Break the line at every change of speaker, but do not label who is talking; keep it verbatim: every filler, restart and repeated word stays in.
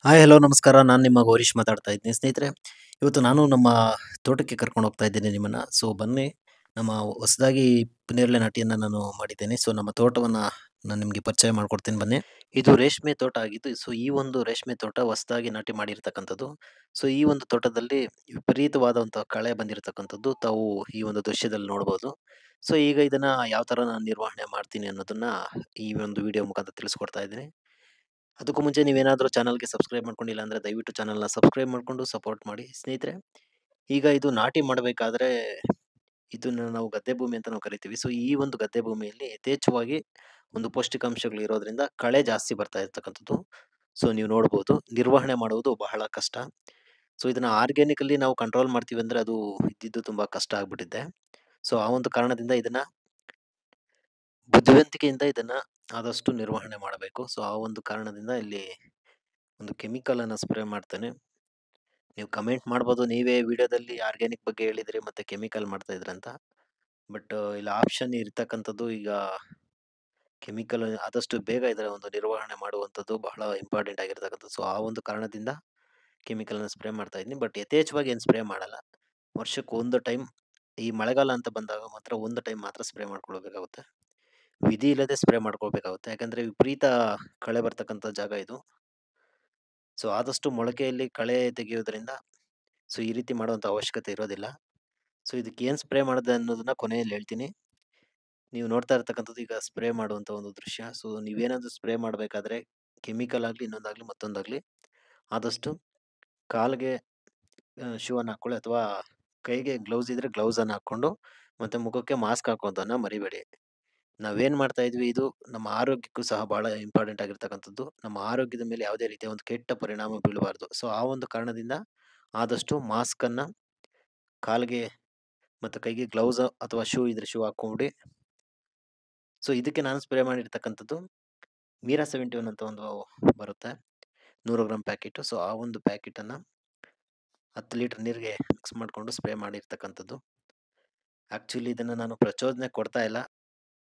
Hi hello ನಮಸ್ಕಾರ. ನಾನು ನಿಮ್ಮ ಗೌರೀಶ್ ಮಾತಾಡ್ತಾ ಇದ್ದೀನಿ ಸ್ನೇಹಿತರೆ. ಇವತ್ತು ನಾನು ನಮ್ಮ ತೋಟಕ್ಕೆ ಕರ್ಕೊಂಡು ಹೋಗ್ತಾ ಇದ್ದೇನೆ ನಿಮ್ಮನ್ನ. ಸೊ ಬನ್ನಿ, ನಮ್ಮ ಹೊಸದಾಗಿ ನೇರಳೆ ನಾಟಿಯನ್ನು ನಾನು ಮಾಡಿದ್ದೇನೆ. ಸೊ ನಮ್ಮ ತೋಟವನ್ನು ನಾನು ನಿಮಗೆ ಪರಿಚಯ ಮಾಡ್ಕೊಡ್ತೀನಿ ಬನ್ನಿ. ಇದು ರೇಷ್ಮೆ ತೋಟ ಆಗಿದ್ದು, ಸೊ ಈ ಒಂದು ರೇಷ್ಮೆ ತೋಟ ಹೊಸದಾಗಿ ನಾಟಿ ಮಾಡಿರ್ತಕ್ಕಂಥದ್ದು. ಸೊ ಈ ಒಂದು ತೋಟದಲ್ಲಿ ವಿಪರೀತವಾದಂತಹ ಕಳೆ ಬಂದಿರತಕ್ಕಂಥದ್ದು ತಾವು ಈ ಒಂದು ದೃಶ್ಯದಲ್ಲಿ ನೋಡ್ಬೋದು. ಸೊ ಈಗ ಇದನ್ನ ಯಾವ ತರ ನಾನು ನಿರ್ವಹಣೆ ಮಾಡ್ತೀನಿ ಅನ್ನೋದನ್ನ ಈ ಒಂದು ವಿಡಿಯೋ ಮುಖಾಂತರ ತಿಳಿಸ್ಕೊಡ್ತಾ ಇದ್ದೀನಿ. ಅದಕ್ಕೂ ಮುಂಚೆ ನೀವೇನಾದರೂ ಚಾನಲ್ಗೆ ಸಬ್ಸ್ಕ್ರೈಬ್ ಮಾಡ್ಕೊಂಡಿಲ್ಲ ಅಂದರೆ ದಯವಿಟ್ಟು ಚಾನಲ್ನ ಸಬ್ಸ್ಕ್ರೈಬ್ ಮಾಡಿಕೊಂಡು ಸಪೋರ್ಟ್ ಮಾಡಿ ಸ್ನೇಹಿತರೆ. ಈಗ ಇದು ನಾಟಿ ಮಾಡಬೇಕಾದ್ರೆ ಇದನ್ನ ನಾವು ಗದ್ದೆ ಭೂಮಿ ಅಂತ ನಾವು ಕರಿತೀವಿ. ಸೊ ಈ ಒಂದು ಗದ್ದೆ ಭೂಮಿಯಲ್ಲಿ ಯಥೇಚ್ಛವಾಗಿ ಒಂದು ಪೌಷ್ಟಿಕಾಂಶಗಳು ಇರೋದ್ರಿಂದ ಕಳೆ ಜಾಸ್ತಿ ಬರ್ತಾ ಇರ್ತಕ್ಕಂಥದ್ದು. ಸೊ ನೀವು ನೋಡ್ಬೋದು, ನಿರ್ವಹಣೆ ಮಾಡುವುದು ಬಹಳ ಕಷ್ಟ. ಸೊ ಇದನ್ನ ಆರ್ಗ್ಯಾನಿಕಲಿ ನಾವು ಕಂಟ್ರೋಲ್ ಮಾಡ್ತೀವಿ ಅಂದರೆ ಅದು ಇದ್ದಿದ್ದು ತುಂಬ ಕಷ್ಟ ಆಗ್ಬಿಟ್ಟಿದೆ. ಸೊ ಆ ಒಂದು ಕಾರಣದಿಂದ ಇದನ್ನ ಬುದ್ಧಿವಂತಿಕೆಯಿಂದ ಇದನ್ನ ಆದಷ್ಟು ನಿರ್ವಹಣೆ ಮಾಡಬೇಕು. ಸೊ ಆ ಒಂದು ಕಾರಣದಿಂದ ಇಲ್ಲಿ ಒಂದು ಕೆಮಿಕಲ್ ಅನ್ನ ಸ್ಪ್ರೇ ಮಾಡ್ತೇನೆ. ನೀವು ಕಮೆಂಟ್ ಮಾಡ್ಬೋದು, ನೀವೇ ವಿಡಿಯೋದಲ್ಲಿ ಆರ್ಗ್ಯಾನಿಕ್ ಬಗ್ಗೆ ಹೇಳಿದ್ರಿ ಮತ್ತೆ ಕೆಮಿಕಲ್ ಮಾಡ್ತಾ ಇದ್ರಿ ಅಂತ. ಬಟ್ ಇಲ್ಲಿ ಆಪ್ಷನ್ ಇರ್ತಕ್ಕಂಥದ್ದು ಈಗ ಕೆಮಿಕಲ್ ಆದಷ್ಟು ಬೇಗ ಇದರ ಒಂದು ನಿರ್ವಹಣೆ ಮಾಡುವಂಥದ್ದು ಬಹಳ ಇಂಪಾರ್ಟೆಂಟ್ ಆಗಿರ್ತಕ್ಕಂಥದ್ದು. ಸೊ ಆ ಒಂದು ಕಾರಣದಿಂದ ಕೆಮಿಕಲ್ನ ಸ್ಪ್ರೇ ಮಾಡ್ತಾ ಇದ್ದೀನಿ. ಬಟ್ ಯಥೇಚ್ಛವಾಗಿ ಏನು ಸ್ಪ್ರೇ ಮಾಡಲ್ಲ. ವರ್ಷಕ್ಕೆ ಒಂದು ಟೈಮ್, ಈ ಮಳೆಗಾಲ ಅಂತ ಬಂದಾಗ ಮಾತ್ರ ಒಂದು ಟೈಮ್ ಮಾತ್ರ ಸ್ಪ್ರೇ ಮಾಡ್ಕೊಳ್ಬೇಕಾಗುತ್ತೆ. ವಿಧಿ ಇಲ್ಲದೆ ಸ್ಪ್ರೇ ಮಾಡ್ಕೊಳ್ಬೇಕಾಗುತ್ತೆ, ಯಾಕಂದ್ರೆ ವಿಪರೀತ ಕಳೆ ಬರ್ತಕ್ಕಂಥ ಜಾಗ ಇದು. ಸೊ ಆದಷ್ಟು ಮೊಳಕೆಯಲ್ಲಿ ಕಳೆ ತೆಗೆಯೋದ್ರಿಂದ ಸೊ ಈ ರೀತಿ ಮಾಡುವಂಥ ಅವಶ್ಯಕತೆ ಇರೋದಿಲ್ಲ. ಸೊ ಇದಕ್ಕೆ ಏನು ಸ್ಪ್ರೇ ಮಾಡಿದೆ ಅನ್ನೋದನ್ನ ಕೊನೆಯಲ್ಲಿ ಹೇಳ್ತೀನಿ. ನೀವು ನೋಡ್ತಾ ಇರ್ತಕ್ಕಂಥದ್ದು ಈಗ ಸ್ಪ್ರೇ ಮಾಡುವಂಥ ಒಂದು ದೃಶ್ಯ. ಸೊ ನೀವೇನಾದರೂ ಸ್ಪ್ರೇ ಮಾಡಬೇಕಾದ್ರೆ ಕೆಮಿಕಲ್ ಆಗಲಿ ಇನ್ನೊಂದಾಗಲಿ ಮತ್ತೊಂದಾಗಲಿ ಆದಷ್ಟು ಕಾಲಿಗೆ ಶೂ ಅನ್ನು ಹಾಕ್ಕೊಳ್ಳಿ, ಅಥವಾ ಕೈಗೆ ಗ್ಲೌಸ್ ಇದ್ರೆ ಗ್ಲೌಸನ್ನು ಹಾಕ್ಕೊಂಡು ಮತ್ತೆ ಮುಖಕ್ಕೆ ಮಾಸ್ಕ್ ಹಾಕೋದನ್ನ ಮರಿಬೇಡಿ. ನಾವೇನು ಮಾಡ್ತಾ ಇದ್ವಿ, ಇದು ನಮ್ಮ ಆರೋಗ್ಯಕ್ಕೂ ಸಹ ಬಹಳ ಇಂಪಾರ್ಟೆಂಟ್ ಆಗಿರ್ತಕ್ಕಂಥದ್ದು. ನಮ್ಮ ಆರೋಗ್ಯದ ಮೇಲೆ ಯಾವುದೇ ರೀತಿಯ ಒಂದು ಕೆಟ್ಟ ಪರಿಣಾಮ ಬೀಳಬಾರ್ದು. ಸೊ ಆ ಒಂದು ಕಾರಣದಿಂದ ಆದಷ್ಟು ಮಾಸ್ಕನ್ನು ಕಾಲಿಗೆ ಮತ್ತು ಕೈಗೆ ಗ್ಲೌಸ್ ಅಥವಾ ಶೂ ಇದ್ರೆ ಶೂ ಹಾಕ್ಕೊಂಬಿಡಿ. ಸೊ ಇದಕ್ಕೆ ನಾನು ಸ್ಪ್ರೇ ಮಾಡಿರ್ತಕ್ಕಂಥದ್ದು ಮೀರಾ ಸೆವೆಂಟಿ ಒನ್ ಅಂತ ಒಂದು ಬರುತ್ತೆ, ನೂರು ಗ್ರಾಮ್ ಪ್ಯಾಕೆಟು. ಸೊ ಆ ಒಂದು ಪ್ಯಾಕೆಟನ್ನು ಹತ್ತು ಲೀಟರ್ ನೀರಿಗೆ ಮಿಕ್ಸ್ ಮಾಡಿಕೊಂಡು ಸ್ಪ್ರೇ ಮಾಡಿರ್ತಕ್ಕಂಥದ್ದು. ಆ್ಯಕ್ಚುಲಿ ಇದನ್ನು ನಾನು ಪ್ರಚೋದನೆ ಕೊಡ್ತಾ ಇಲ್ಲ,